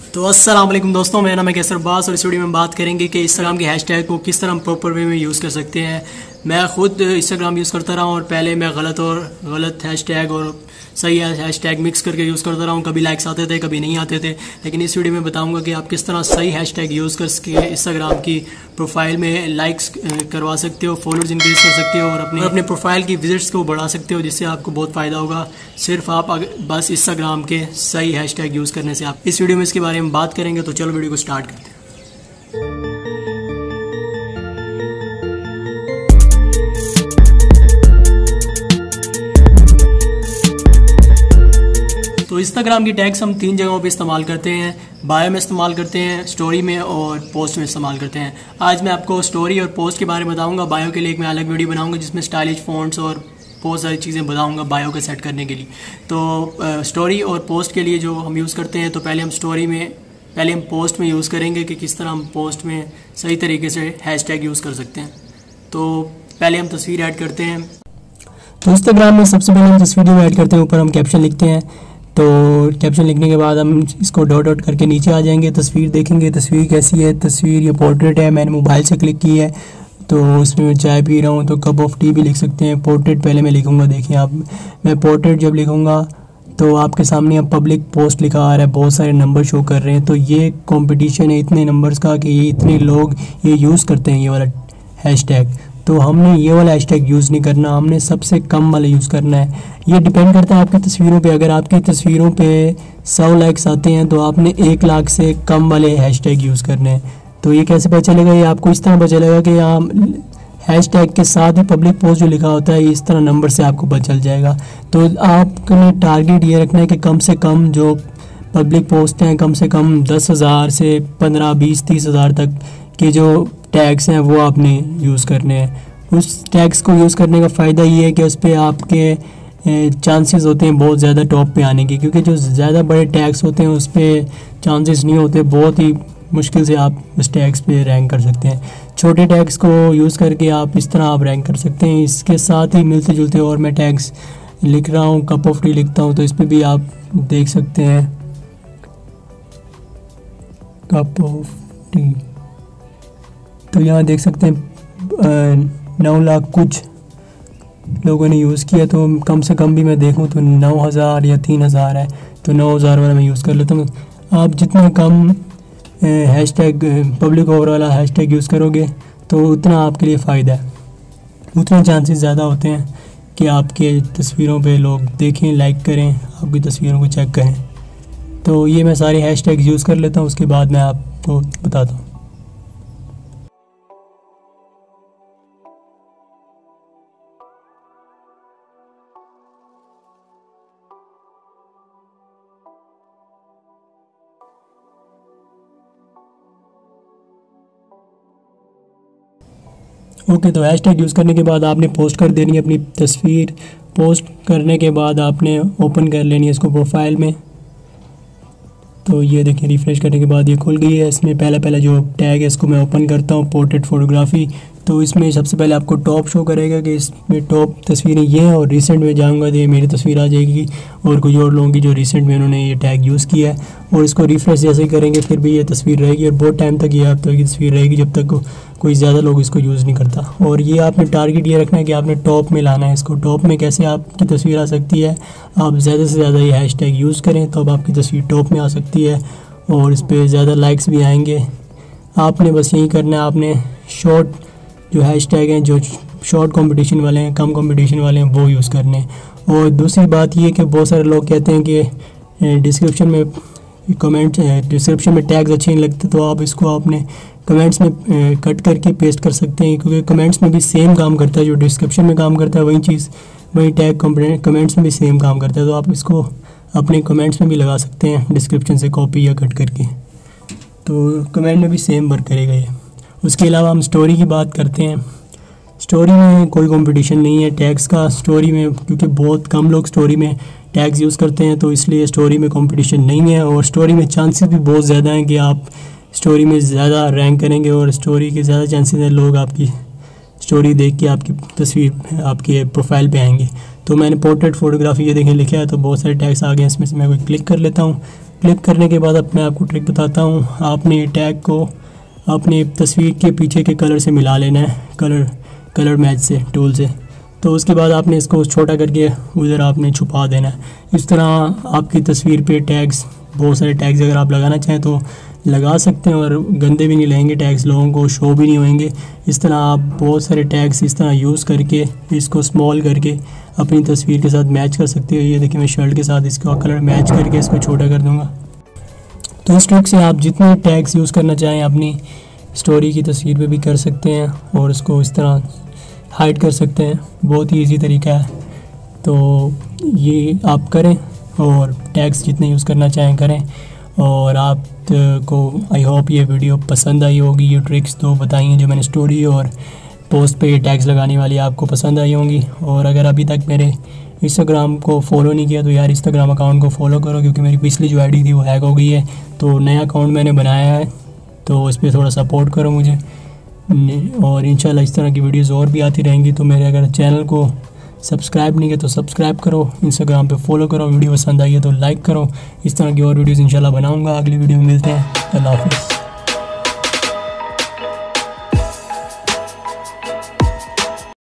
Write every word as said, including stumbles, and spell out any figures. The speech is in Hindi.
तो अस्सलाम वालेकुम दोस्तों, मेरा नाम है कैसर अब्बास और इस वीडियो में बात करेंगे कि इंस्टाग्राम के हैशटैग को किस तरह हम प्रॉपर वे में यूज़ कर सकते हैं। मैं खुद इंस्टाग्राम यूज़ करता रहा हूँ और पहले मैं गलत और गलत हैशटैग और सही हैशटैग मिक्स करके यूज़ करता रहा हूँ। कभी लाइक्स आते थे, कभी नहीं आते थे, लेकिन इस वीडियो में बताऊँगा कि आप किस तरह सही हैशटैग यूज़ कर सके इंस्टाग्राम की प्रोफाइल में लाइक्स करवा सकते हो, फॉलोअर्स इंक्रीज कर सकते हो और अपने अपने प्रोफाइल की विजिट्स को बढ़ा सकते हो, जिससे आपको बहुत फ़ायदा होगा सिर्फ आप बस इंस्टाग्राम के सही हैशटैग यूज़ करने से। आप इस वीडियो में इसके बारे में बात करेंगे, तो चलो वीडियो को स्टार्ट करते हैं। तो इंस्टाग्राम की टैग्स हम तीन जगहों पे इस्तेमाल करते हैं, बायो में इस्तेमाल करते हैं, स्टोरी में और पोस्ट में इस्तेमाल करते हैं। आज मैं आपको स्टोरी और पोस्ट के बारे में बताऊंगा। बायो के लिए एक मैं अलग वीडियो बनाऊंगा जिसमें स्टाइलिश फ़ॉन्ट्स और बहुत सारी चीज़ें बताऊंगा बायो का सेट करने के लिए। तो स्टोरी और पोस्ट के लिए जो हम यूज़ करते हैं, तो पहले हम स्टोरी में पहले हम पोस्ट में यूज़ करेंगे कि किस तरह हम पोस्ट में सही तरीके से हैशटैग यूज़ कर सकते हैं। तो पहले हम तस्वीर ऐड करते हैं। तो इंस्टाग्राम में सबसे पहले हम तस्वीर में ऐड करते हैं, ऊपर हम कैप्शन लिखते हैं। तो कैप्शन लिखने के बाद हम इसको डॉट डॉट करके नीचे आ जाएंगे, तस्वीर देखेंगे तस्वीर कैसी है। तस्वीर ये पोर्ट्रेट है, मैंने मोबाइल से क्लिक की है, तो उसमें मैं चाय पी रहा हूँ, तो कप ऑफ टी भी लिख सकते हैं। पोर्ट्रेट पहले मैं लिखूँगा, देखिए आप, मैं पोर्ट्रेट जब लिखूँगा तो आपके सामने अब पब्लिक पोस्ट लिखा आ रहा है, बहुत सारे नंबर शो कर रहे हैं। तो ये कंपटीशन है इतने नंबर्स का कि ये इतने लोग ये यूज़ करते हैं ये वाला हैशटैग। तो हमने ये वाला हैशटैग यूज़ नहीं करना, हमने सबसे कम वाला यूज़ करना है। ये डिपेंड करता है आपकी तस्वीरों पे। अगर आपकी तस्वीरों पे सौ लाइक्स आते हैं तो आपने एक लाख से कम वाले हैशटैग यूज़ करने हैं। तो ये कैसे पता चलेगा? ये आपको इस तरह पता चलेगा कि आप हैशटैग के साथ ही पब्लिक पोस्ट जो लिखा होता है इस तरह नंबर से आपको पता चल जाएगा। तो आपने टारगेट ये रखना है कि कम से कम जो पब्लिक पोस्ट हैं, कम से कम दस हज़ार से पंद्रह बीस तीस हज़ार तक के जो टैग्स हैं वो आपने यूज़ करने हैं। उस टैग्स को यूज़ करने का फ़ायदा ये है कि उस पर आपके चांसेस होते हैं बहुत ज़्यादा टॉप पे आने के, क्योंकि जो ज़्यादा बड़े टैग्स होते हैं उस पर चांसेस नहीं होते, बहुत ही मुश्किल से आप उस टैग्स पे रैंक कर सकते हैं। छोटे टैग्स को यूज़ करके आप इस तरह आप रैंक कर सकते हैं। इसके साथ ही मिलते जुलते और मैं टैग्स लिख रहा हूँ, कप ऑफ टी लिखता हूँ, तो इस पर भी आप देख सकते हैं कप ऑफ टी। तो यहाँ देख सकते हैं नौ लाख कुछ लोगों ने यूज़ किया, तो कम से कम भी मैं देखूँ तो नौ हज़ार या तीन हज़ार है, तो नौ हज़ार वाला मैं यूज़ कर लेता हूँ। आप जितना कम हैशटैग पब्लिक ओवर वाला हैशटैग यूज़ करोगे तो उतना आपके लिए फ़ायदा है, उतने चांसेस ज़्यादा होते हैं कि आपके तस्वीरों पे लोग देखें, लाइक करें, आपकी तस्वीरों को चेक करें। तो ये मैं सारे हैशटैग यूज़ कर लेता हूँ, उसके बाद मैं आपको बताता हूँ। ओके okay, तो हैशटैग यूज़ करने के बाद आपने पोस्ट कर देनी है अपनी तस्वीर। पोस्ट करने के बाद आपने ओपन कर लेनी है इसको प्रोफाइल में। तो ये देखिए रिफ़्रेश करने के बाद ये खुल गई है। इसमें पहला पहला जो टैग है इसको मैं ओपन करता हूँ, पोर्ट्रेट फ़ोटोग्राफी। तो इसमें सबसे पहले आपको टॉप शो करेगा कि इसमें टॉप तस्वीरें ये हैं, और रिसेंट में जाऊँगा तो ये मेरी तस्वीर आ जाएगी और कुछ और लोगों की जो रिसेंट में उन्होंने ये टैग यूज़ किया है। और इसको रिफ़्रेश जैसे ही करेंगे फिर भी ये तस्वीर रहेगी और बहुत टाइम तक ये आप तक की तस्वीर रहेगी जब तक कोई ज़्यादा लोग इसको यूज़ नहीं करता। और ये आपने टारगेट ये रखना है कि आपने टॉप में लाना है इसको। टॉप में कैसे आपकी तस्वीर आ सकती है? आप ज़्यादा से ज़्यादा ये हैशटैग यूज़ करें तो अब आपकी तस्वीर टॉप में आ सकती है और इस पर ज़्यादा लाइक्स भी आएंगे। आपने बस यही करना है, आपने शॉर्ट जो हैशटैग हैं, जो शॉर्ट कंपटीशन वाले हैं, कम कंपटीशन वाले हैं, वो यूज़ करने हैं। और दूसरी बात ये कि बहुत सारे लोग कहते हैं कि डिस्क्रिप्शन में कमेंट डिस्क्रिप्शन में टैग्स अच्छे नहीं लगते, तो आप इसको आपने कमेंट्स में कट करके पेस्ट कर सकते हैं, क्योंकि कमेंट्स में भी सेम काम करता है। जो डिस्क्रिप्शन में काम करता है वही चीज़ वही टैग कमेंट्स में भी सेम काम करता है। तो आप इसको अपने कमेंट्स में भी लगा सकते हैं डिस्क्रिप्शन से कॉपी या कट करके, तो कमेंट में भी सेम वर्क करेगा ये। उसके अलावा हम स्टोरी की बात करते हैं। स्टोरी में कोई कंपटीशन नहीं है टैग्स का स्टोरी में, क्योंकि बहुत कम लोग स्टोरी में टैग्स यूज़ करते हैं, तो इसलिए स्टोरी में कंपटीशन नहीं है। और स्टोरी में चांसेस भी बहुत ज़्यादा हैं कि आप स्टोरी में ज़्यादा रैंक करेंगे और स्टोरी के ज़्यादा चांसेस हैं लोग आपकी स्टोरी देख के आपकी तस्वीर आपके प्रोफाइल पे आएंगे। तो मैंने पोर्ट्रेट फ़ोटोग्राफी ये देखें लिखा है, तो बहुत सारे टैग्स आ गए, इसमें से मैं कोई क्लिक कर लेता हूँ। क्लिक करने के बाद अब मैं आपको ट्रिक बताता हूँ। आपने टैग को अपने तस्वीर के पीछे के कलर से मिला लेना है, कलर कलर मैच से, टूल से। तो उसके बाद आपने इसको छोटा करके उधर आपने छुपा देना है। इस तरह आपकी तस्वीर पे टैग्स, बहुत सारे टैग्स अगर आप लगाना चाहें तो लगा सकते हैं, और गंदे भी नहीं लगेंगे टैग्स, लोगों को शो भी नहीं होंगे। इस तरह आप बहुत सारे टैग्स इस तरह यूज़ करके इसको स्मॉल करके अपनी तस्वीर के साथ मैच कर सकते हो। ये देखिए मैं शर्ट के साथ इसका कलर मैच करके इसको छोटा कर दूँगा। तो इस ट्रिक से आप जितने टैग्स यूज़ करना चाहें अपनी स्टोरी की तस्वीर पे भी कर सकते हैं, और इसको इस तरह हाइड कर सकते हैं। बहुत ही इजी तरीका है, तो ये आप करें और टैग्स जितने यूज़ करना चाहें करें। और आप को आई होप ये वीडियो पसंद आई होगी। ये ट्रिक्स तो बताई हैं जो मैंने स्टोरी और पोस्ट पे ये टैग्स लगाने वाली आपको पसंद आई होंगी। और अगर अभी तक मेरे इंस्टाग्राम को फॉलो नहीं किया तो यार इंस्टाग्राम अकाउंट को फॉलो करो, क्योंकि मेरी पिछली जो आईडी थी वो हैक हो गई है। तो नया अकाउंट मैंने बनाया है, तो इस पर थोड़ा सपोर्ट करो मुझे। और इंशाल्लाह इस तरह की वीडियोज़ और भी आती रहेंगी। तो मेरे अगर चैनल को सब्सक्राइब नहीं किया तो सब्सक्राइब करो, इंस्टाग्राम पे फॉलो करो, वीडियो पसंद आई है तो लाइक करो। इस तरह की और वीडियोज़ इंशाल्लाह बनाऊंगा। अगली वीडियो में मिलते हैं। अल्लाह हाफ़िज़।